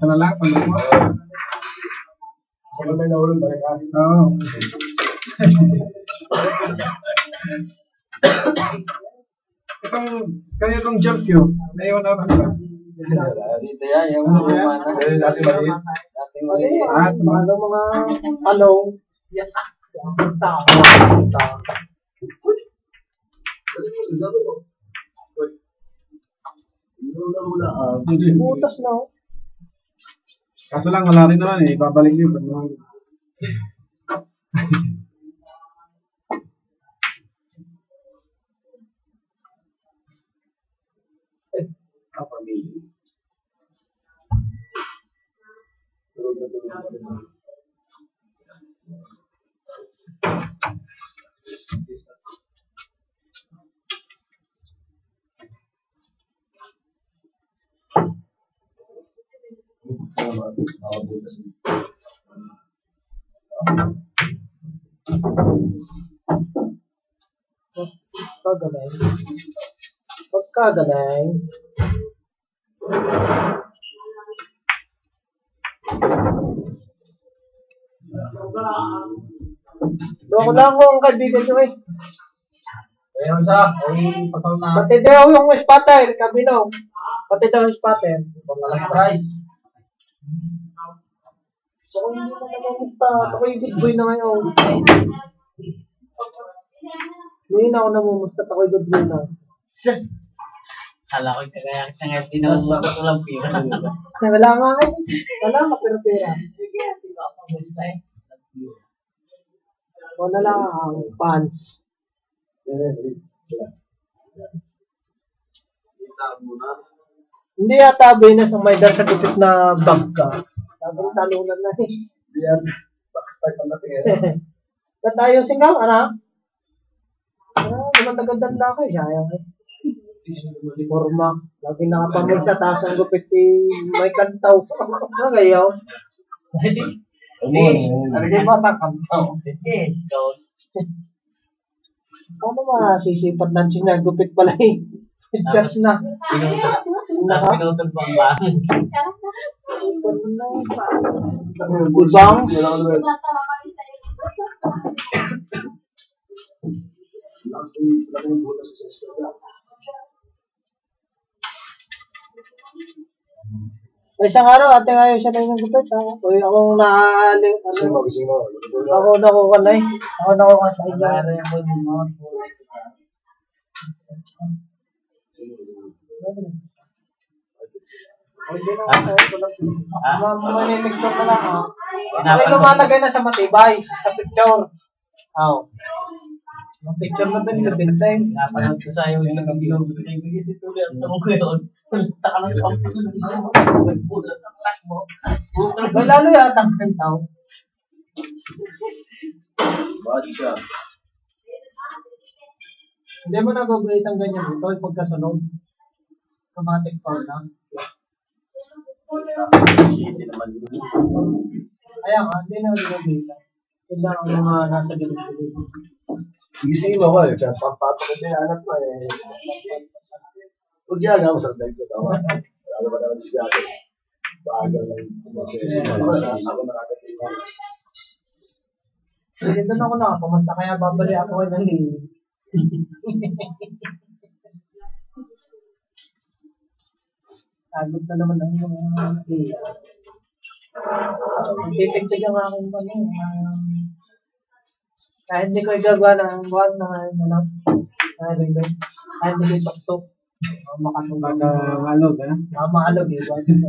ka na lang. Saka may naulong balik akin. Oo. Itong jump yun, naiwan na ba? Dito yan, yung mga Dati maliit. dating maliit. Mga talong. Yan. Putas na. Kaso lang, wala rin naman eh. Babalik niyo. Pag naman. Pamilya. Pagkagaling. Doon lang ko ang kaibigan nyo eh. Ayun siya, ay patol na. Pati daw yung spotter, kabino. Pati daw yung spotter. Malaking price. Ako hindi ko na mamusta. Ako yung good boy na ngayon. Hindi na ako namumusta. Ako yung good boy na. Kala ko kaya ngayon tinawag ko lang pira. Wala nga eh. Wala ka pero pera. Sige, di ba ako gusto eh. O na lang ang pants. Hindi yata binas ang may dal sa gupit na bag ka. Sabi ng talunan na eh. Hindi yan. Backstart ang natin eh. Na tayo singaw, anak. Di ba nagandang laki? Sayang eh. Forma. Lagi nakapamil sa taas ang gupit eh. May kantaw. Ano kayo? Ano kayo batang kantaw? Yes, go. Ano masisipad lang siya gupit pala eh. Judge na. Tapos pinutol pa ang bahan. Ibang. Sa isang araw, ate ngayon siya na yung gupit. Uy, akong naaling. Ako nakuha na eh. Ako nakuha sa inyo. Hindi na ako. May picture na lang ha. Ay, lumalagay na sa matibay. Sa picture. Aw. Ang picture na din, good time. Napanood ko sa'yo yung nag-ilaw. Bigyan dito ulit. Ang tanong ko yun. Punta ka lang sa bulat ang flash mo. May lalo yata ang kantaw. Bakit siya? Hindi mo nag-upgrade ang ganyan ito, yung pagkasunod. Automatic power na. Hindi naman. Kaya nga, hindi na nag-upgrade. Yun lang ang mga nasa gilid-gilid. Gisingin mo ba eh. Kaya pampatok ko din anak mo eh. Huwag yan ako sa dahil ko. Tama. Lalo ba naman siya. Bagal lang. Ako nakakating mo. Hindi doon ako nakapamusta, kaya babali ako ng liwi. Tagot na naman ang mga liwi. Titig-tig ang aking kahit hindi ko igagawa ng buwan na ano, kahit hindi ko itok-tok. Makatungkad na Alog, ha? maalog eh.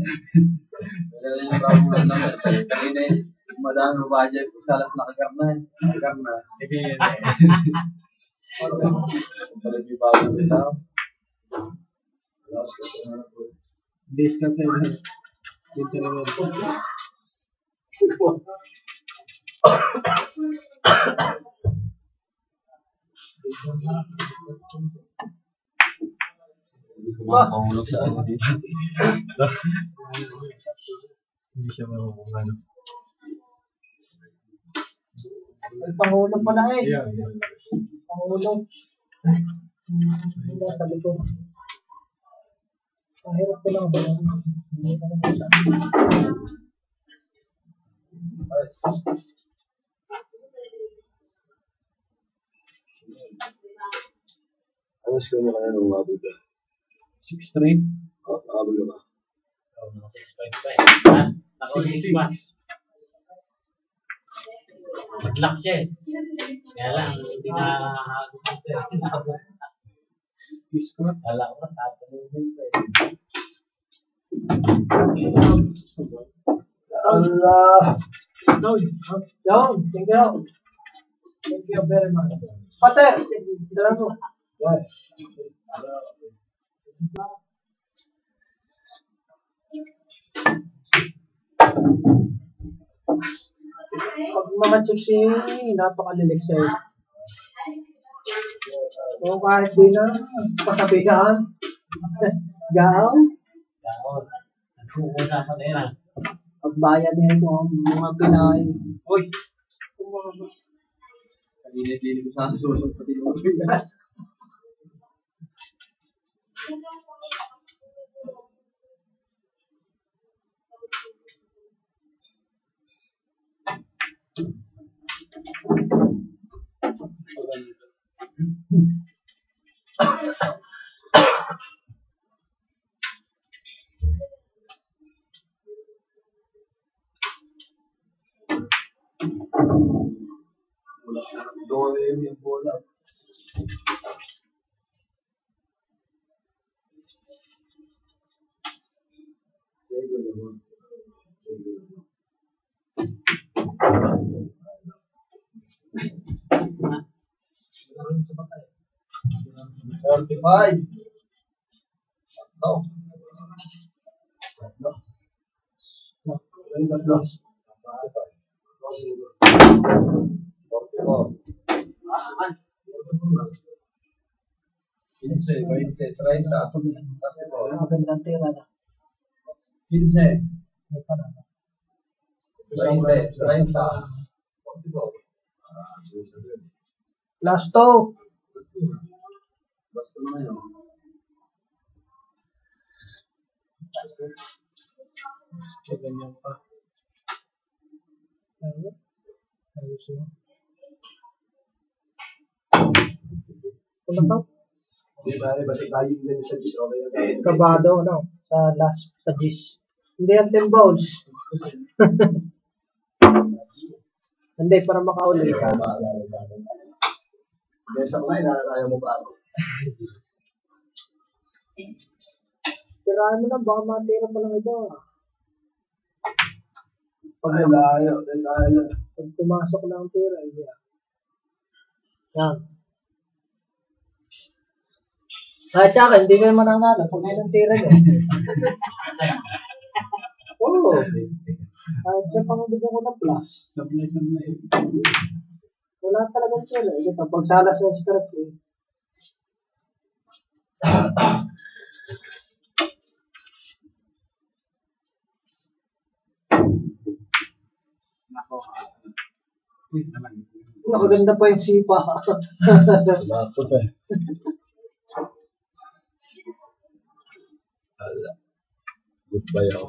Kanina eh. Madami mo budget kung salas nakakarna. Nakakarna. Palit yung bago ng tao. Base ka sa'yo. Dito naman. Makahulog sa ano dito. Hindi siya mahuhugan. May pangulong pala eh. Yeah. Pangulong. Sabi ko. Mahirap ko lang ba? Ano score mo kaya nung mabig ka? 6-3. Mabig ka ba? Ikaw na 6.5 pa eh. Naka-6 pa. Mag-lock siya eh. Kaya lang, hindi na nakakagod ito eh. Kala ko na tatanungin pa eh. Allah! Down. Thank you. Thank you very much. Pater, dala mo. Yes. Pag mga chicks napakalilig sa'yo. O kahit di na, pasabihan. Gaw. Gawon. Nag-uusapan na yan ah. Pagbayad nito ang mga Pinay. Uy! Kanina-dili ko sana susok pati yung mga. Doon yung bola. Sige naman. Sige naman. Magandang tira na. 15. May panalo. 20. 30. Last two. Basta naman yun. Ganyan pa. Ayos yun. Ano ba? Hindi pare, basta tayo din sa Gis. Okay na sa akin. Kabado, ano? Sa Gis. Hindi yan 10 balls. Hindi, para makauli ka. Besa ko na, ayaw mo ba ako? Tirahan mo na, baka matira pa lang iba. Ay, layo. Pag pumasok lang ang tira, hindi. Yan. Kahit tsaka, hindi kayo mananalo pag may ng tira nyo. Oo. Kahit siya pang bigyan ko ng plus. Sablay. Wala talagang tira. Ito, pagsala sa scratch eh. Nako. Uy, naman. Nakaganda pa yung sipa. Bakit eh? Goodbye ako.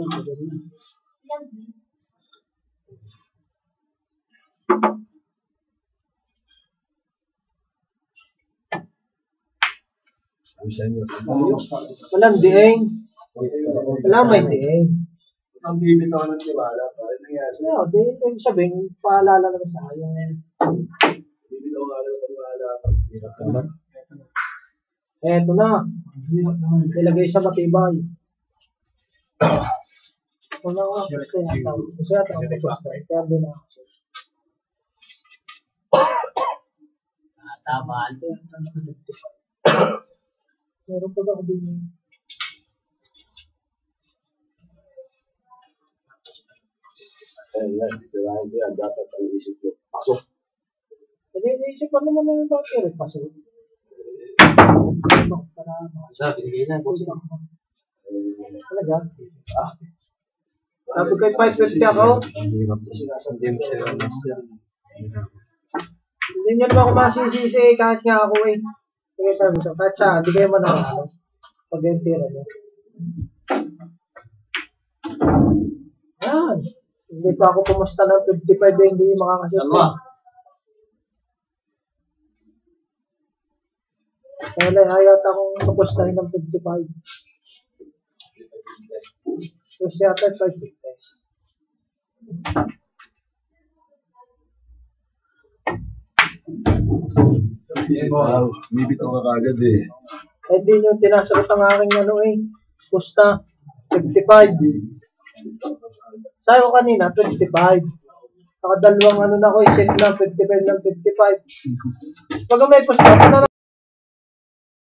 Ang sa inyo. Walang dieng. Wala may dieng. Ang bibitaw ng tiwala. Ano nangyari sa'yo? No, di ibig sabihin, paalala naman sa akin. Bibitaw nga ng tiwala. Hirap naman. Eto na. Nilagay sa matibay. Wala ko gusto yata. Gusto yata ako gusto. Kaya din ako. Tamaan. Meron pa ba ako din? Ayan, tirahin ko yan. Dapat ang isip ko. Pasok. Hindi, naisip ko naman na yung bakit. Paso. Sabi, binigay na. Talaga? Sabi kay 550 ako. Sinasabi mo siya. Hindi niyo naman ako masisisi kahit nga ako eh. Kaya sabi ko, kahit siya, hindi kayo mananalo. Pag yung tira niya. Yan. Hindi pa ako pumusta ng 55 hindi makakashoot. Dalawa. Kaya hayat akong napustahin ng 55. So siya tayo 550. Wow, bibitaw ka kagad eh. Eh di nyo tinasagot ang aking ano pusta 55. Sabi ko kanina 55. Nakadalawang ano na ko, set na 55 ng 55. Pag may pusta,